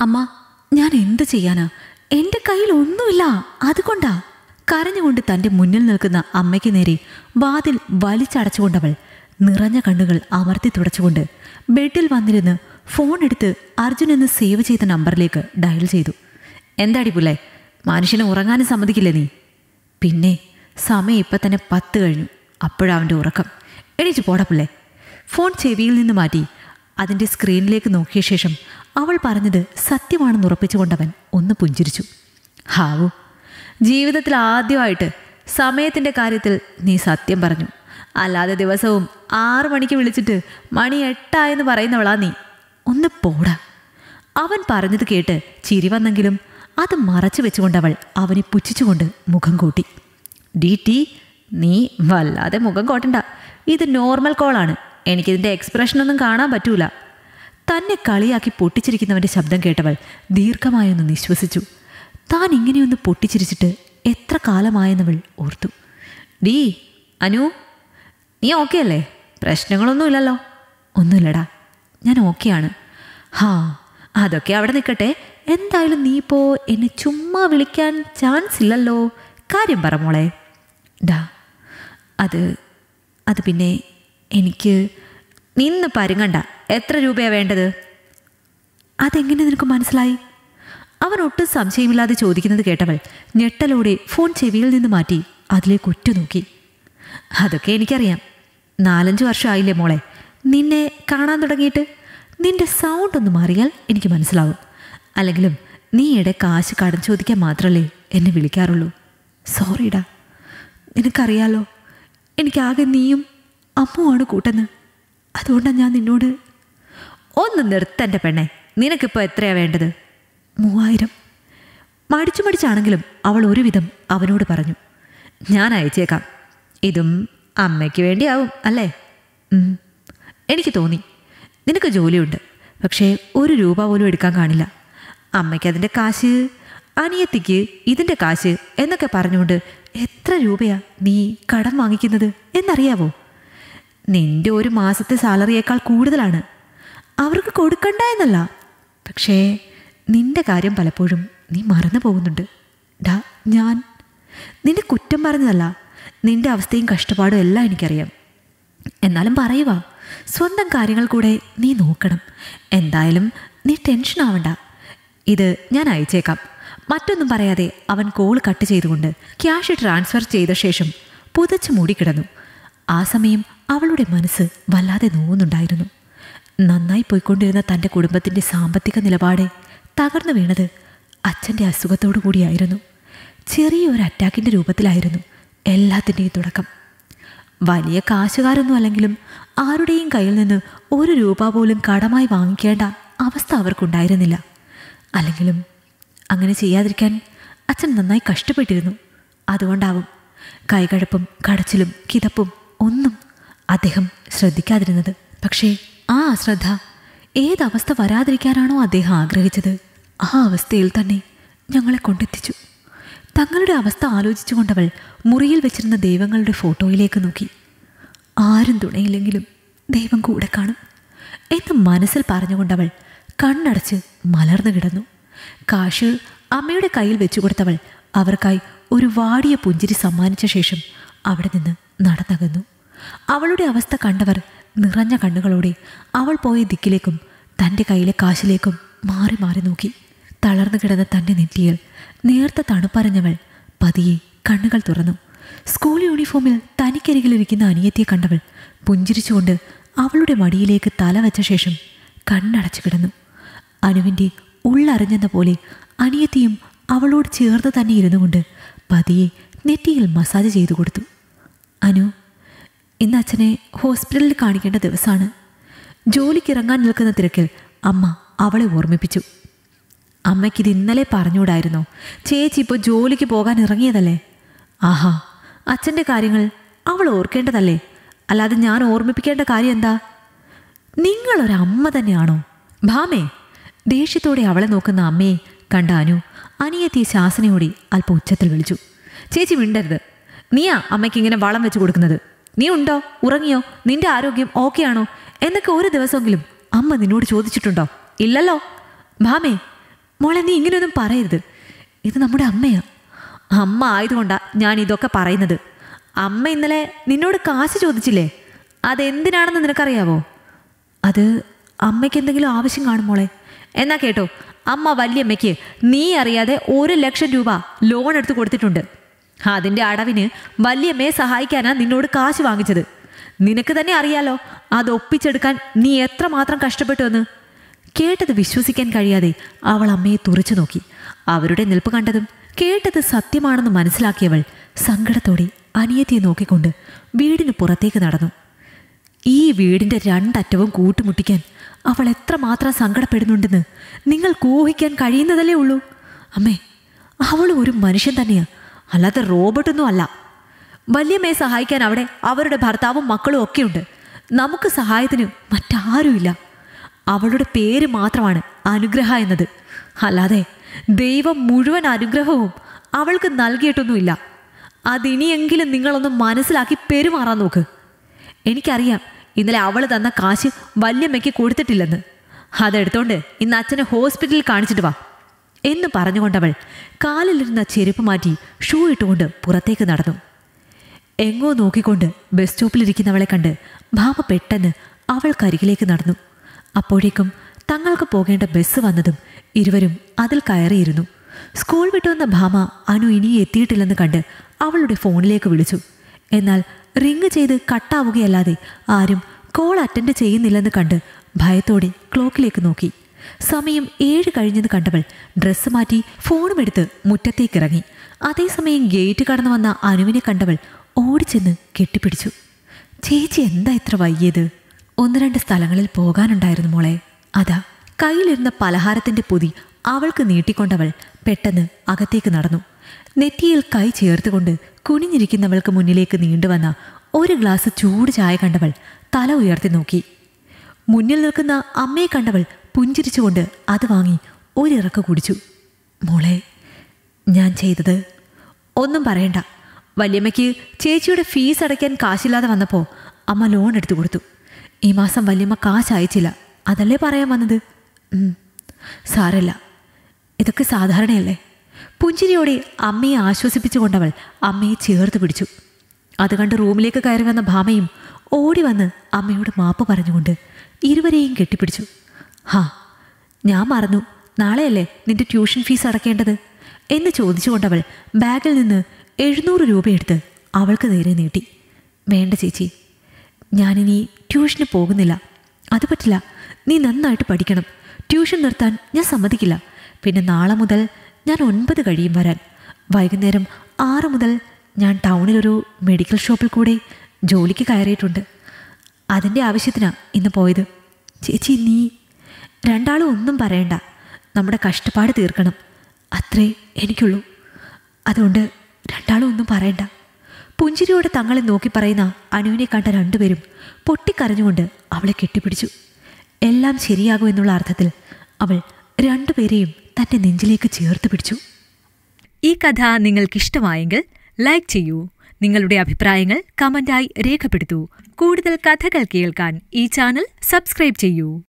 അമ്മ, ഞാൻ എന്ത് ചെയ്യാനാ? എൻ്റെ കയ്യിൽ ഒന്നുമില്ല, അതുകൊണ്ടാ. കരഞ്ഞുകൊണ്ട് തൻ്റെ മുന്നിൽ നിൽക്കുന്ന അമ്മയ്ക്ക് നേരെ വാതിൽ വലിച്ചടച്ചുകൊണ്ടവൾ നിറഞ്ഞ കണ്ണുകൾ അമർത്തി തുടച്ചുകൊണ്ട് ബെഡിൽ വന്നിരുന്ന് ഫോൺ എടുത്ത് അർജുൻ എന്ന് സേവ് ചെയ്ത നമ്പറിലേക്ക് ഡയൽ ചെയ്തു. എന്താടി പുല്ലേ, മനുഷ്യനെ ഉറങ്ങാനും സമ്മതിക്കില്ലേ നീ? പിന്നെ സമയം ഇപ്പം തന്നെ 10 കഴിഞ്ഞു. അപ്പോഴവൻ്റെ ഉറക്കം. എണീച്ച് പോടാ പുല്ലേ. ഫോൺ ചെവിയിൽ നിന്ന് മാറ്റി അതിൻ്റെ സ്ക്രീനിലേക്ക് നോക്കിയ ശേഷം അവൾ പറഞ്ഞത് സത്യമാണെന്ന് ഉറപ്പിച്ചുകൊണ്ടവൻ ഒന്ന് പുഞ്ചിരിച്ചു. ഹാവു, ജീവിതത്തിൽ ആദ്യമായിട്ട് സമയത്തിൻ്റെ കാര്യത്തിൽ നീ സത്യം പറഞ്ഞു. അല്ലാതെ ദിവസവും 6 മണിക്ക് വിളിച്ചിട്ട് മണി 8 പറയുന്നവളാ നീ. ഒന്ന് പോടാ. അവൻ പറഞ്ഞത് കേട്ട് ചിരി വന്നെങ്കിലും അത് മറച്ചു വെച്ചുകൊണ്ടവൾ അവനെ പുച്ഛിച്ചുകൊണ്ട് മുഖം കൂട്ടി. ഡി നീ വല്ലാതെ മുഖം കോട്ടണ്ട. ഇത് നോർമൽ കോളാണ്. എനിക്കിതിൻ്റെ എക്സ്പ്രഷനൊന്നും കാണാൻ പറ്റൂല. തന്നെ കളിയാക്കി പൊട്ടിച്ചിരിക്കുന്നവൻ്റെ ശബ്ദം കേട്ടവൾ ദീർഘമായൊന്ന് നിശ്വസിച്ചു. താൻ ഇങ്ങനെയൊന്ന് പൊട്ടിച്ചിരിച്ചിട്ട് എത്ര കാലമായെന്നവൾ ഓർത്തു. ഡീ അനു, നീ ഓക്കെ അല്ലേ? പ്രശ്നങ്ങളൊന്നുമില്ലല്ലോ? ഒന്നുമില്ലടാ, ഞാൻ ഓക്കെയാണ്. ഹാ, അതൊക്കെ അവിടെ നിൽക്കട്ടെ. എന്തായാലും നീ ഇപ്പോൾ എന്നെ ചുമ്മാ വിളിക്കാൻ ചാൻസ് ഇല്ലല്ലോ. കാര്യം പറ മോളെ. ഡാ, അത് പിന്നെ എനിക്ക് നിന്ന് പരുങ്ങണ്ട. എത്ര രൂപയാണ് വേണ്ടത്? അതെങ്ങനെ നിനക്ക് മനസ്സിലായി? അവൻ ഒട്ടും സംശയമില്ലാതെ ചോദിക്കുന്നത് കേട്ടവൾ ഞെട്ടലോടെ ഫോൺ ചെവിയിൽ നിന്ന് മാറ്റി അതിലേക്ക് ഉറ്റുനോക്കി. അതൊക്കെ എനിക്കറിയാം. 4-5 വർഷമായില്ലേ മോളെ നിന്നെ കാണാൻ തുടങ്ങിയിട്ട്. നിന്റെ സൗണ്ട് ഒന്ന് മാറിയാൽ എനിക്ക് മനസ്സിലാവും. അല്ലെങ്കിലും നീ കാശ് കടം ചോദിക്കാൻ മാത്രമല്ലേ എന്നെ വിളിക്കാറുള്ളൂ. സോറിടാ, നിനക്കറിയാലോ എനിക്കാകെ നീയും അമ്മുവാണ് കൂട്ടെന്ന്. അതുകൊണ്ടാണ് ഞാൻ നിന്നോട്. ഒന്ന് നിർത്തൻ്റെ പെണ്ണെ, നിനക്കിപ്പോൾ എത്രയാണ് വേണ്ടത്? 3000. മടിച്ചാണെങ്കിലും അവൾ ഒരുവിധം അവനോട് പറഞ്ഞു. ഞാൻ അയച്ചേക്കാം. ഇതും അമ്മയ്ക്ക് വേണ്ടിയാവും അല്ലേ? എനിക്ക് തോന്നി. നിനക്ക് ജോലിയുണ്ട്, പക്ഷേ 1 രൂപ പോലും എടുക്കാൻ കാണില്ല. അമ്മയ്ക്ക് അതിൻ്റെ കാശ്, അനിയത്തിക്ക് ഇതിൻ്റെ കാശ് എന്നൊക്കെ പറഞ്ഞുകൊണ്ട് എത്ര രൂപയാ നീ കടം വാങ്ങിക്കുന്നത് എന്നറിയാവോ? നിൻ്റെ ഒരു മാസത്തെ സാലറിയേക്കാൾ കൂടുതലാണ്. അവർക്ക് കൊടുക്കണ്ട എന്നല്ല, പക്ഷേ നിൻ്റെ കാര്യം പലപ്പോഴും നീ മറന്നു പോകുന്നുണ്ട്. ഡാ, ഞാൻ നിന്നെ കുറ്റം പറഞ്ഞതല്ല. നിൻ്റെ അവസ്ഥയും കഷ്ടപ്പാടും എല്ലാം എനിക്കറിയാം. എന്നാലും പറയുക, സ്വന്തം കാര്യങ്ങൾ കൂടെ നീ നോക്കണം. എന്തായാലും നീ ടെൻഷൻ ആവണ്ട. ഇത് ഞാൻ അയച്ചേക്കാം. മറ്റൊന്നും പറയാതെ അവൻ കോൾ കട്ട് ചെയ്തുകൊണ്ട് ക്യാഷ് ട്രാൻസ്ഫർ ചെയ്ത ശേഷം പുതച്ച് മൂടിക്കിടന്നു. ആ സമയം അവളുടെ മനസ്സ് വല്ലാതെ നോവുന്നുണ്ടായിരുന്നു. നന്നായി പോയിക്കൊണ്ടിരുന്ന തൻ്റെ കുടുംബത്തിൻ്റെ സാമ്പത്തിക നിലപാട് തകർന്നു വീണത് അച്ഛൻ്റെ അസുഖത്തോടു കൂടിയായിരുന്നു. ചെറിയൊരു അറ്റാക്കിൻ്റെ രൂപത്തിലായിരുന്നു എല്ലാത്തിൻ്റെയും തുടക്കം. വലിയ കാശുകാരൊന്നും അല്ലെങ്കിലും ആരുടെയും കയ്യിൽ നിന്ന് 1 രൂപ പോലും കടമായി വാങ്ങിക്കേണ്ട അവസ്ഥ അവർക്കുണ്ടായിരുന്നില്ല. അല്ലെങ്കിലും അങ്ങനെ ചെയ്യാതിരിക്കാൻ അച്ഛൻ നന്നായി കഷ്ടപ്പെട്ടിരുന്നു. അതുകൊണ്ടാവും കൈകഴപ്പും കടച്ചിലും കിതപ്പും ഒന്നും അദ്ദേഹം ശ്രദ്ധിക്കാതിരുന്നത്. പക്ഷേ ആ അശ്രദ്ധ ഏതവസ്ഥ വരാതിരിക്കാനാണോ അദ്ദേഹം ആഗ്രഹിച്ചത്, ആ അവസ്ഥയിൽ തന്നെ ഞങ്ങളെ കൊണ്ടെത്തിച്ചു. തങ്ങളുടെ അവസ്ഥ ആലോചിച്ചുകൊണ്ടവൾ മുറിയിൽ വെച്ചിരുന്ന ദൈവങ്ങളുടെ ഫോട്ടോയിലേക്ക് നോക്കി. ആരും തുണയില്ലെങ്കിലും ദൈവം കൂടെ കാണും എന്ന് മനസ്സിൽ പറഞ്ഞുകൊണ്ടവൾ കണ്ണടച്ച് മലർന്നു കിടന്നു. കാശ് അമ്മയുടെ കയ്യിൽ വെച്ചു കൊടുത്തവൾ അവർക്കായി ഒരു വാടിയ പുഞ്ചിരി സമ്മാനിച്ച ശേഷം അവിടെ നിന്ന് നടന്നകന്നു. അവളുടെ അവസ്ഥ കണ്ടവർ നിറഞ്ഞ കണ്ണുകളോടെ അവൾ പോയ ദിക്കിലേക്കും തൻ്റെ കയ്യിലെ കാശിലേക്കും മാറി മാറി നോക്കി. തളർന്നു കിടന്ന തൻ്റെ നെറ്റിയിൽ നേർത്ത തണുപ്പറിഞ്ഞവൾ പതിയെ കണ്ണുകൾ തുറന്നു. സ്കൂൾ യൂണിഫോമിൽ തനിക്കരികിലിരിക്കുന്ന അനിയത്തിയെ കണ്ടവൾ പുഞ്ചിരിച്ചുകൊണ്ട് അവളുടെ മടിയിലേക്ക് തല വെച്ച ശേഷം കണ്ണടച്ചു കിടന്നു. അനുവിൻ്റെ ഉള്ളറിഞ്ഞെന്ന പോലെ അനിയത്തിയും അവളോട് ചേർന്ന് തന്നെ ഇരുന്നു കൊണ്ട് പതിയെ നെറ്റിയിൽ മസാജ് ചെയ്തു കൊടുത്തു. അനു, ഇന്ന് അച്ഛനെ ഹോസ്പിറ്റലിൽ കാണിക്കേണ്ട ദിവസമാണ്. ജോലിക്കിറങ്ങാൻ നിൽക്കുന്ന തിരക്കിൽ അമ്മ അവളെ ഓർമ്മിപ്പിച്ചു. അമ്മയ്ക്കിത് ഇന്നലെ പറഞ്ഞുകൂടായിരുന്നോ? ചേച്ചി ഇപ്പോൾ ജോലിക്ക് പോകാൻ ഇറങ്ങിയതല്ലേ? ആഹാ, അച്ഛൻ്റെ കാര്യങ്ങൾ അവൾ ഓർക്കേണ്ടതല്ലേ? അല്ലാതെ ഞാൻ ഓർമ്മിപ്പിക്കേണ്ട കാര്യം എന്താ? നിങ്ങളൊരമ്മ തന്നെയാണോ? ഭാമേ, ദേഷ്യത്തോടെ അവളെ നോക്കുന്ന അമ്മയെ കണ്ട അനു അനിയത്തിയെ ശാസനയോടെ അല്പം ഉച്ചത്തിൽ വിളിച്ചു. ചേച്ചി മിണ്ടരുത്. നീയാ അമ്മയ്ക്ക് ഇങ്ങനെ വളം വെച്ച് കൊടുക്കുന്നത്? നീ ഉണ്ടോ? ഉറങ്ങിയോ? നിന്റെ ആരോഗ്യം ഓക്കെ ആണോ എന്നൊക്കെ ഒരു ദിവസമെങ്കിലും അമ്മ നിന്നോട് ചോദിച്ചിട്ടുണ്ടോ? ഇല്ലല്ലോ. ഭാമേ, മോളെ, നീ ഇങ്ങനെയൊന്നും പറയരുത്. ഇത് നമ്മുടെ അമ്മയാ. അമ്മ ആയതുകൊണ്ടാണ് ഞാൻ ഇതൊക്കെ പറയുന്നത്. അമ്മ ഇന്നലെ നിന്നോട് കാശ് ചോദിച്ചില്ലേ? അതെന്തിനാണെന്ന് നിനക്കറിയാവോ? അത് അമ്മയ്ക്ക് എന്തെങ്കിലും ആവശ്യം കാണും മോളെ. എന്നാ കേട്ടോ, അമ്മ വല്യമ്മയ്ക്ക് നീ അറിയാതെ 1,00,000 രൂപ ലോൺ എടുത്ത് കൊടുത്തിട്ടുണ്ട്. അതിൻ്റെ അടവിന് വല്യമ്മയെ സഹായിക്കാനാണ് നിന്നോട് കാശ് വാങ്ങിച്ചത്. നിനക്ക് തന്നെ അറിയാലോ അത് ഒപ്പിച്ചെടുക്കാൻ നീ എത്രമാത്രം കഷ്ടപ്പെട്ടു എന്ന്. കേട്ടത് വിശ്വസിക്കാൻ കഴിയാതെ അവൾ അമ്മയെ തുറച്ചു നോക്കി. അവരുടെ നിൽപ്പ് കണ്ടതും കേട്ടത് സത്യമാണെന്ന് മനസ്സിലാക്കിയവൾ സങ്കടത്തോടെ അനിയത്തിയെ നോക്കിക്കൊണ്ട് വീടിന് പുറത്തേക്ക് നടന്നു. ഈ വീടിൻ്റെ രണ്ടറ്റവും കൂട്ടുമുട്ടിക്കാൻ അവൾ എത്രമാത്രം സങ്കടപ്പെടുന്നുണ്ടെന്ന് നിങ്ങൾക്ക് ഊഹിക്കാൻ കഴിയുന്നതല്ലേ ഉള്ളൂ. അമ്മേ, അവൾ ഒരു മനുഷ്യൻ തന്നെയാ, അല്ലാതെ റോബോട്ടൊന്നും അല്ല. വല്യമ്മയെ സഹായിക്കാൻ അവിടെ അവരുടെ ഭർത്താവും മക്കളും ഒക്കെയുണ്ട്. നമുക്ക് സഹായത്തിന് മറ്റാരുമില്ല. അവളുടെ പേര് മാത്രമാണ് അനുഗ്രഹ എന്നത്. അല്ലാതെ ദൈവം മുഴുവൻ അനുഗ്രഹവും അവൾക്ക് നൽകിയിട്ടൊന്നുമില്ല. അതിനിയെങ്കിലും നിങ്ങളൊന്ന് മനസ്സിലാക്കി പെരുമാറാൻ നോക്ക്. എനിക്കറിയാം ഇന്നലെ അവൾ തന്ന കാശ് വല്യമ്മയ്ക്ക് കൊടുത്തിട്ടില്ലെന്ന്. അതെടുത്തോണ്ട് ഇന്ന് അച്ഛനെ ഹോസ്പിറ്റലിൽ കാണിച്ചിട്ട് വാ എന്ന് പറഞ്ഞുകൊണ്ടവൾ കാലിലിരുന്ന ചെരുപ്പ് മാറ്റി ഷൂ ഇട്ടുകൊണ്ട് പുറത്തേക്ക് നടന്നു. എങ്ങോ നോക്കിക്കൊണ്ട് ബസ് സ്റ്റോപ്പിലിരിക്കുന്നവളെ കണ്ട് ഭാമ പെട്ടെന്ന് അവൾക്കരികിലേക്ക് നടന്നു. അപ്പോഴേക്കും തങ്ങൾക്ക് പോകേണ്ട ബസ് വന്നതും ഇരുവരും അതിൽ കയറിയിരുന്നു. സ്കൂൾ വിട്ടുവന്ന ഭാമ അനു ഇനിയും എത്തിയിട്ടില്ലെന്ന് കണ്ട് അവളുടെ ഫോണിലേക്ക് വിളിച്ചു. എന്നാൽ റിങ് ചെയ്ത് കട്ടാവുകയല്ലാതെ ആരും കോൾ അറ്റൻഡ് ചെയ്യുന്നില്ലെന്ന് കണ്ട് ഭയത്തോടെ ക്ലോക്കിലേക്ക് നോക്കി. സമയം 7 കഴിഞ്ഞെന്ന് കണ്ടവൾ ഡ്രസ്സ് മാറ്റി ഫോണും എടുത്ത് മുറ്റത്തേക്കിറങ്ങി. അതേസമയം ഗേറ്റ് കടന്നു വന്ന അനുവിനെ കണ്ടവൾ ഓടിച്ചെന്ന് കെട്ടിപ്പിടിച്ചു. ചേച്ചി എന്താ ഇത്ര വൈകിയത്? 1-2 സ്ഥലങ്ങളിൽ പോകാനുണ്ടായിരുന്നു മോളെ. അതാ. കയ്യിലിരുന്ന പലഹാരത്തിൻ്റെ പൊതി അവൾക്ക് നീട്ടിക്കൊണ്ടവൾ പെട്ടെന്ന് അകത്തേക്ക് നടന്നു. നെറ്റിയിൽ കൈ ചേർത്തുകൊണ്ട് കുനിഞ്ഞിരിക്കുന്നവൾക്ക് മുന്നിലേക്ക് നീണ്ടുവന്ന ഒരു ഗ്ലാസ് ചൂട് ചായ കണ്ടവൾ തല ഉയർത്തി നോക്കി. മുന്നിൽ നിൽക്കുന്ന അമ്മയെ കണ്ടവൾ പുഞ്ചിരിച്ചുകൊണ്ട് അത് വാങ്ങി ഒരിറക്ക് കുടിച്ചു. മോളെ, ഞാൻ ചെയ്തത് ഒന്നും പറയണ്ട. വല്യമ്മയ്ക്ക് ചേച്ചിയുടെ ഫീസ് അടയ്ക്കാൻ കാശില്ലാതെ വന്നപ്പോൾ അമ്മ ലോൺ എടുത്തു കൊടുത്തു. ഈ മാസം വല്യമ്മ കാശ് അയച്ചില്ല. അതല്ലേ പറയാൻ വന്നത്? സാരല്ല, ഇതൊക്കെ സാധാരണയല്ലേ. പുഞ്ചിരിയോടെ അമ്മയെ ആശ്വസിപ്പിച്ചുകൊണ്ടവൾ അമ്മയെ ചേർത്ത് പിടിച്ചു. അത് കണ്ട് റൂമിലേക്ക് കയറി വന്ന ഭാമയും ഓടി വന്ന് അമ്മയോട് മാപ്പ് പറഞ്ഞുകൊണ്ട് ഇരുവരെയും കെട്ടിപ്പിടിച്ചു. ഞാൻ മറന്നു, നാളെയല്ലേ നിന്റെ ട്യൂഷൻ ഫീസ് അടയ്ക്കേണ്ടത് എന്ന് ചോദിച്ചുകൊണ്ടവൾ ബാഗിൽ നിന്ന് 700 രൂപ എടുത്ത് അവൾക്ക് നേരെ നീട്ടി. വേണ്ട ചേച്ചി, ഞാനിനി ട്യൂഷന് പോകുന്നില്ല. അത് പറ്റില്ല. നീ നന്നായിട്ട് പഠിക്കണം. ട്യൂഷൻ നിർത്താൻ ഞാൻ സമ്മതിക്കില്ല. പിന്നെ നാളെ മുതൽ ഞാൻ 9 കഴിയും വരാൻ. വൈകുന്നേരം 6 മുതൽ ഞാൻ ടൗണിലൊരു മെഡിക്കൽ ഷോപ്പിൽ കൂടെ ജോലിക്ക് കയറിയിട്ടുണ്ട്. അതിൻ്റെ ആവശ്യത്തിനാണ് ഇന്ന് പോയത്. ചേച്ചി, നീ രണ്ടാളും ഒന്നും പറയണ്ട. നമ്മുടെ കഷ്ടപ്പാട് തീർക്കണം, അത്രേ എനിക്കുള്ളൂ. അതുകൊണ്ട് രണ്ടാളും ഒന്നും പറയണ്ട. പുഞ്ചിരിയോടെ തങ്ങളെ നോക്കി പറയുന്ന അനുവിനെ കണ്ട രണ്ടുപേരും പൊട്ടിക്കരഞ്ഞുകൊണ്ട് അവളെ കെട്ടിപ്പിടിച്ചു. എല്ലാം ശരിയാകുമെന്നുള്ള അർത്ഥത്തിൽ അവൾ രണ്ടുപേരെയും തൻ്റെ നെഞ്ചിലേക്ക് ചേർത്ത് പിടിച്ചു. ഈ കഥ നിങ്ങൾക്കിഷ്ടമായെങ്കിൽ ലൈക്ക് ചെയ്യൂ. നിങ്ങളുടെ അഭിപ്രായങ്ങൾ കമന്റായി രേഖപ്പെടുത്തൂ. കൂടുതൽ കഥകൾ കേൾക്കാൻ ഈ ചാനൽ സബ്സ്ക്രൈബ് ചെയ്യൂ.